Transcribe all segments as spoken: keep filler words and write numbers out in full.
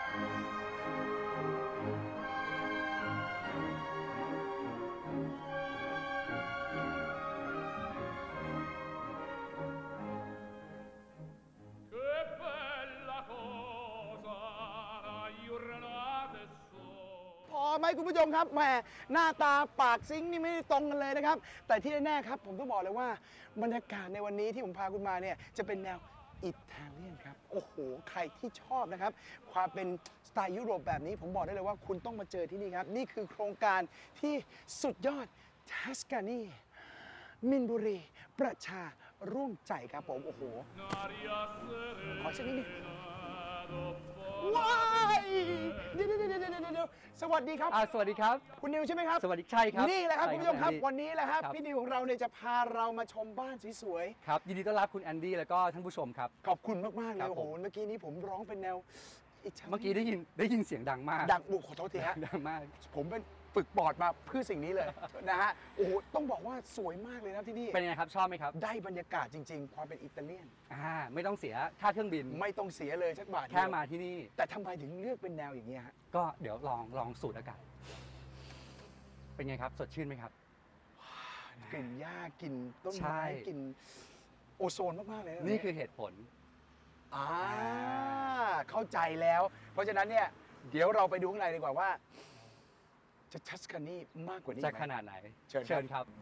พอไหมคุณผู้ชมครับแหมหน้าตาปากซิงค์นี่ไม่ได้ตรงกันเลยนะครับแต่ที่แน่ๆครับผมต้องบอกเลยว่าบรรยากาศในวันนี้ที่ผมพาคุณมาเนี่ยจะเป็นแนวอิตาเลียนครับโอ้โหใครที่ชอบนะครับความเป็นสไตล์ยุโรปแบบนี้ผมบอกได้เลยว่าคุณต้องมาเจอที่นี่ครับนี่คือโครงการที่สุดยอดทัสกานีมินบุรีประชาร่วมใจครับผมโอ้โหขอเชิญนิดนึงว้ายเดี๋ยวเดี๋ยวเดี๋ยวเดี๋ยวสวัสดีครับสวัสดีครับคุณนิวใช่ไหมครับสวัสดีใช่ครับนี่แหละครับคุณผู้ชมครับวันนี้แหละครับพี่นิวของเราเนี่ยจะพาเรามาชมบ้านสวยๆครับยินดีต้อนรับคุณแอนดี้แล้วก็ท่านผู้ชมครับขอบคุณมากๆเลยโอ้โหเมื่อกี้นี้ผมร้องเป็นแนวเมื่อกี้ได้ยินได้ยินเสียงดังมากดังบุกขอโทษทีฮะดังมากผมเป็นฝึกบอร์ดมาเพื่อสิ่งนี้เลยนะฮะโอ้โหต้องบอกว่าสวยมากเลยนะที่นี่เป็นไงครับชอบไหมครับได้บรรยากาศจริงๆความเป็นอิตาเลียนอ่าไม่ต้องเสียค่าเครื่องบินไม่ต้องเสียเลยสักบาทแค่มาที่นี่แต่ทำไมถึงเลือกเป็นแนวอย่างนี้ฮะก็เดี๋ยวลองลองสูดอากาศเป็นไงครับสดชื่นไหมครับกลิ่นหญ้ากลิ่นต้นไม้กลิ่นโอโซนมากๆเลยนี่คือเหตุผลอ่าเข้าใจแล้วเพราะฉะนั้นเนี่ยเดี๋ยวเราไปดูข้างในดีกว่าว่าจะทัสคานีมากกว่านี้จะขนาดไหนเชิญเชิญครับ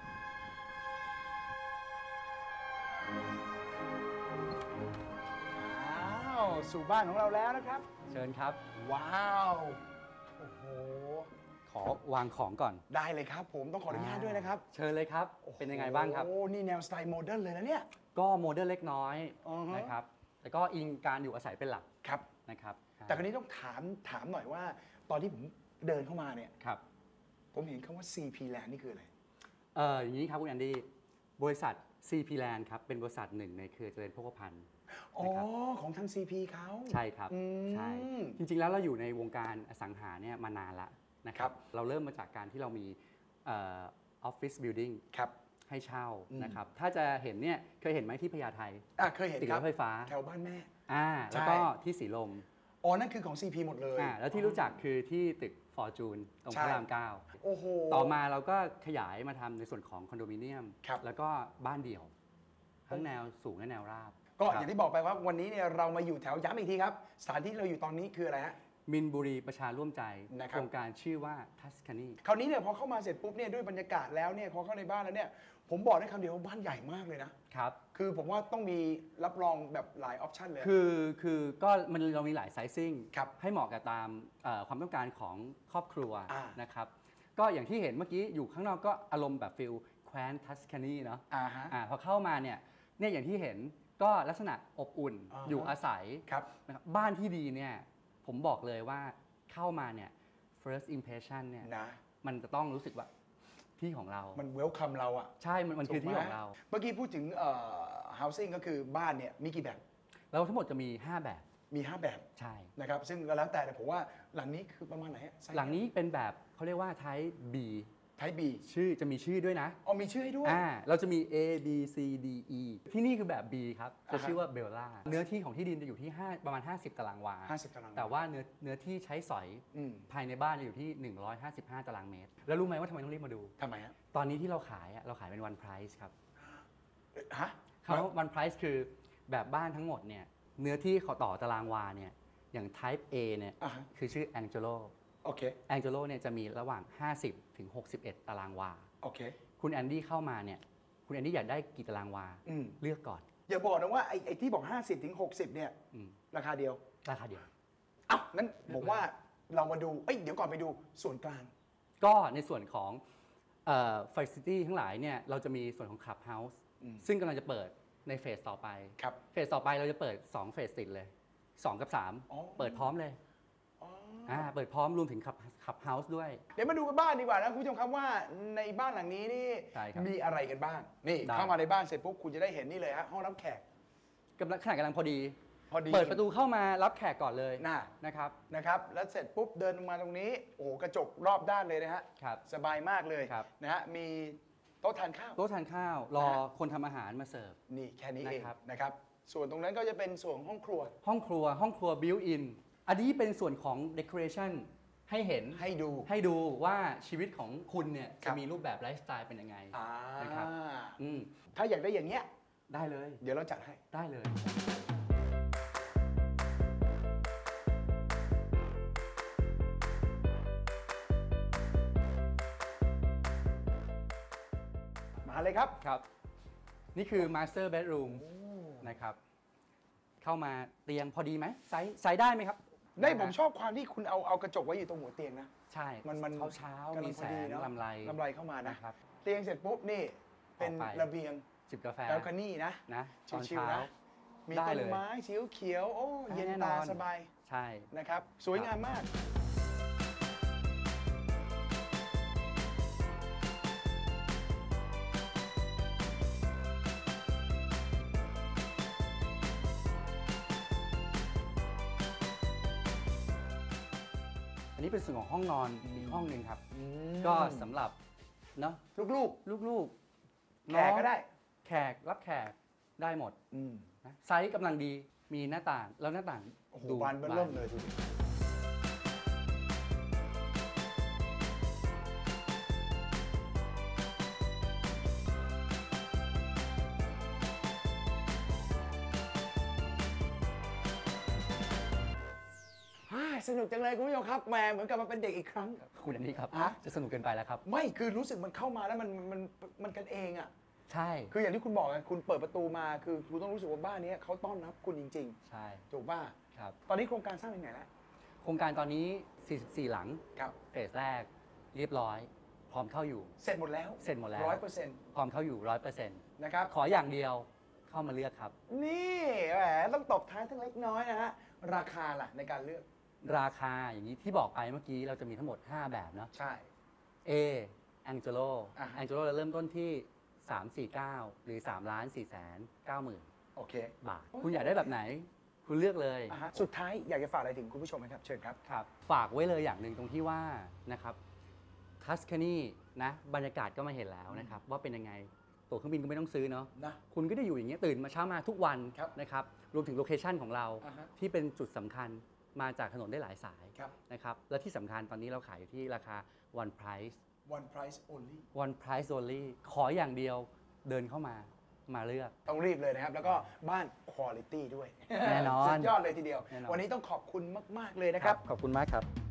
ว้าวสู่บ้านของเราแล้วนะครับเชิญครับว้าวโอ้โหขอวางของก่อนได้เลยครับผมต้องขออนุญาตด้วยนะครับเชิญเลยครับเป็นยังไงบ้างครับโอ้นี่แนวสไตล์โมเดิร์นเลยนะเนี่ยก็โมเดิร์นเล็กน้อยนะครับแต่ก็อิงการอยู่อาศัยเป็นหลักครับนะครับแต่คราวนี้ต้องถามถามหน่อยว่าตอนที่ผมเดินเข้ามาเนี่ยครับผมเห็นคำว่า ซี พี Land นี่คืออะไรเอออย่างนี้ครับคุณแอนดี้บริษัท ซี พี Land ครับเป็นบริษัทหนึ่งในเครือเจริญโภคภัณฑ์อ๋อของทาง ซี พี เขาใช่ครับใช่จริงๆแล้วเราอยู่ในวงการอสังหาเนี่ยมานานละนะครับเราเริ่มมาจากการที่เรามีออฟฟิศบิลดิ้งให้เช่านะครับถ้าจะเห็นเนี่ยเคยเห็นไหมที่พญาไทอ่ะเคยเห็นตึกรถไฟฟ้าแถวบ้านแม่อ่าแล้วก็ที่สีลมอ๋อนั่นคือของ ซี พี หมดเลยอ่าแล้วที่รู้จักคือที่ตึกฟอร์จูนตรงพระรามเก้าโอ้โหต่อมาเราก็ขยายมาทำในส่วนของคอนโดมิเนียมแล้วก็บ้านเดี่ยวทั้งแนวสูงและแนวราบก็อย่างที่บอกไปว่าวันนี้เนี่ยเรามาอยู่แถวย้ำอีกทีครับสถานที่เราอยู่ตอนนี้คืออะไรฮะมินบุรีประชาร่วมใจโครงการชื่อว่าทัสคานีคราวนี้เนี่ยพอเข้ามาเสร็จปุ๊บเนี่ยด้วยบรรยากาศแล้วเนี่ยพอเข้าในบ้านแล้วเนี่ยผมบอกได้คำเดียวว่าบ้านใหญ่มากเลยนะครับคือผมว่าต้องมีรับรองแบบหลายออปชันเลยคือคือก็มันเรามีหลายไซซิ่งให้เหมาะกับตามความต้องการของครอบครัวนะครับก็อย่างที่เห็นเมื่อกี้อยู่ข้างนอกก็อารมณ์แบบฟิลแคว้นทัสคานีเนาะอ่าพอเข้ามาเนี่ยเนี่ยอย่างที่เห็นก็ลักษณะอบอุ่นอยู่อาศัยนะครับบ้านที่ดีเนี่ยผมบอกเลยว่าเข้ามาเนี่ย first impression เนี่ยนะมันจะต้องรู้สึกว่าที่ของเรามันเวลคัมเราอ่ะใช่มันมันคือที่ของเราเมื่อกี้พูดถึงเอ่อ housing ก็คือบ้านเนี่ยมีกี่แบบเราทั้งหมดจะมีห้าแบบมีห้าแบบใช่นะครับซึ่งก็แล้วแต่แต่ผมว่าหลังนี้คือประมาณไหนหลังนี้เป็นแบบเขาเรียกว่า type B type B ชื่อจะมีชื่อด้วยนะอ๋อมีชื่อให้ด้วยอ่าเราจะมี A B C D E ที่นี่คือแบบ B ครับจะชื่อว่าเบลล่าเนื้อที่ของที่ดินจะอยู่ที่ห้าประมาณห้าสิบตารางวาห้าสิบตารางแต่ว่าเนื้อเนื้อที่ใช้สอยภายในบ้านจะอยู่ที่หนึ่งร้อยห้าสิบห้าตารางเมตรแล้วรู้ไหมว่าทำไมต้องรีบมาดูทำไมฮะตอนนี้ที่เราขายเราขายเป็น one price ครับฮะคำว่า one price คือแบบบ้านทั้งหมดเนี่ยเนื้อที่ขอต่อตารางวาเนี่ยอย่าง type A เนี่ยคือชื่อ Angelo โอเค Angelo เนี่ยจะมีระหว่างห้าสิบถึงหกสิบเอ็ดตารางวาโอเคคุณแอนดี้เข้ามาเนี่ยคุณแอนดี้อยากได้กี่ตารางวาเลือกก่อนอย่าบอกนะว่าไอ้ไอ้ที่บอกห้าสิบถึงหกสิบเนี่ยราคาเดียวราคาเดียวอ้าวงั้นผมว่าเรามาดูเอ้ยเดี๋ยวก่อนไปดูส่วนกลางก็ในส่วนของเอ่อ Facility ทั้งหลายเนี่ยเราจะมีส่วนของ Clubhouse ซึ่งกำลังจะเปิดในเฟสต่อไปเฟสต่อไปเราจะเปิดสองเฟสติดเลยสองกับสามเปิดพร้อมเลยอ่าเปิดพร้อมรวมถึงขับขับเฮาส์ด้วยเดี๋ยวมาดูกันบ้านดีกว่านะคุณผู้ชมครับว่าในบ้านหลังนี้นี่มีอะไรกันบ้างนี่เข้ามาในบ้านเสร็จปุ๊บคุณจะได้เห็นนี่เลยฮะห้องรับแขกกำลังขนาดกำลังพอดีพอดีเปิดประตูเข้ามารับแขกก่อนเลยนะนะครับนะครับแล้วเสร็จปุ๊บเดินมาตรงนี้โอ้กระจกรอบด้านเลยนะฮะสบายมากเลยนะฮะมีโต๊ะทานข้าวโต๊ะทานข้าวรอคนทำอาหารมาเสิร์ฟนี่แค่นี้เองนะครับส่วนตรงนั้นก็จะเป็นส่วนห้องครัวห้องครัวห้องครัวบิวอินอันนี้เป็นส่วนของ decoration ให้เห็นให้ดูให้ดูว่าชีวิตของคุณเนี่ยครัจะบมีรูปแบบไลฟ์สไตล์เป็นยังไงอ่านะครับอืมถ้าอยากได้อย่างเงี้ยได้เลยเดี๋ยวเราจัดให้ได้เลยมาเลยครับครับ นี่คือ master bedroom นะครับ เข้ามาเตียงพอดีไหมไซส์ไซส์ได้ไหมครับได้ผมชอบความที่คุณเอาเอากระจกไว้อยู่ตรงหัวเตียงนะใช่มันมันเช้าเช้าๆกำลัมีงพแสอดีงเนอะลำไรลำไรเข้ามานะนะครับเตียงเสร็จปุ๊บนี่เป็นออกไประเบียงจิบกาแฟแบลคานี่นะนะตอนชิวเช้าๆนะมีได้ต้นเลยไม้สีเขียวๆโอ้เย็นแน่นตาอนสบายใช่นะครับ สวยงามมากอันนี้เป็นส่วนของห้องนอนอีกห้องหนึ่งครับอืมก็สำหรับเนาะลูกลูกๆๆแขกก็ได้แขกรับแขกได้หมดอืมนะไซส์กำลังดีมีหน้าต่างแล้วหน้าต่างโอ้โหดูบานเบิ่มเริ่มเลยดูดิฮ่าสนุกจังเลยคุณผู้ชมครับแหมเหมือนกับมาเป็นเด็กอีกครั้งคุณอันนี้ครับฮะจะสนุกเกินไปแล้วครับไม่คือรู้สึกมันเข้ามาแล้วมันมันมันกันเองอ่ะใช่คืออย่างที่คุณบอกไงคุณเปิดประตูมาคือคุณต้องรู้สึกว่าบ้านนี้เขาต้อนรับคุณจริงใช่ๆ ถูกป่ะครับตอนนี้โครงการสร้างถึงไหนแล้วโครงการตอนนี้ สี่สิบสี่ หลังครับเฟสแรกเรียบร้อย พร้อมเข้าอยู่เสร็จหมดแล้วเสร็จหมดแล้วร้อยเปอร์เซ็นต์พร้อมเข้าอยู่ร้อยเปอร์เซ็นต์นะครับขออย่างเดียวเข้ามาเลือกครับนี่แหมต้องตบท้ายทั้งเล็กน้อยนะฮะ ราคาล่ะในการเลือกราคาอย่างนี้ที่บอกไปเมื่อกี้เราจะมีทั้งหมด ห้า แบบเนาะใช่ A Angelo อ่าฮะ Angelo เราเริ่มต้นที่ สาม สี่ เก้า หรือ สาม ล้าน สี่ แสน เก้า หมื่นโอเคบาท คุณอยากได้แบบไหน คุณเลือกเลยอ่ะฮะสุดท้ายอยากจะฝากอะไรถึงคุณผู้ชมไหมครับ เชิญครับครับฝากไว้เลยอย่างหนึ่งตรงที่ว่านะครับทัสคานีนะบรรยากาศก็มาเห็นแล้วนะครับว่าเป็นยังไงตั๋วเครื่องบินก็ไม่ต้องซื้อเนาะนะคุณก็ได้อยู่อย่างเงี้ยตื่นมาเช้ามาทุกวันครับนะครับรวมถึงโลเคชันของเราอ่าฮะที่เป็นจุดสำคัญมาจากถนนได้หลายสายครับนะครับและที่สำคัญตอนนี้เราขายอยู่ที่ราคา one price one price only one price only ขออย่างเดียวเดินเข้ามามาเลือกต้องรีบเลยนะครับ แล้วก็บ้าน quality ด้วยแน่นอนสุดยอดเลยทีเดียวแน่นอนวันนี้ต้องขอบคุณมาก ๆ เลยนะครับขอบคุณมากครับ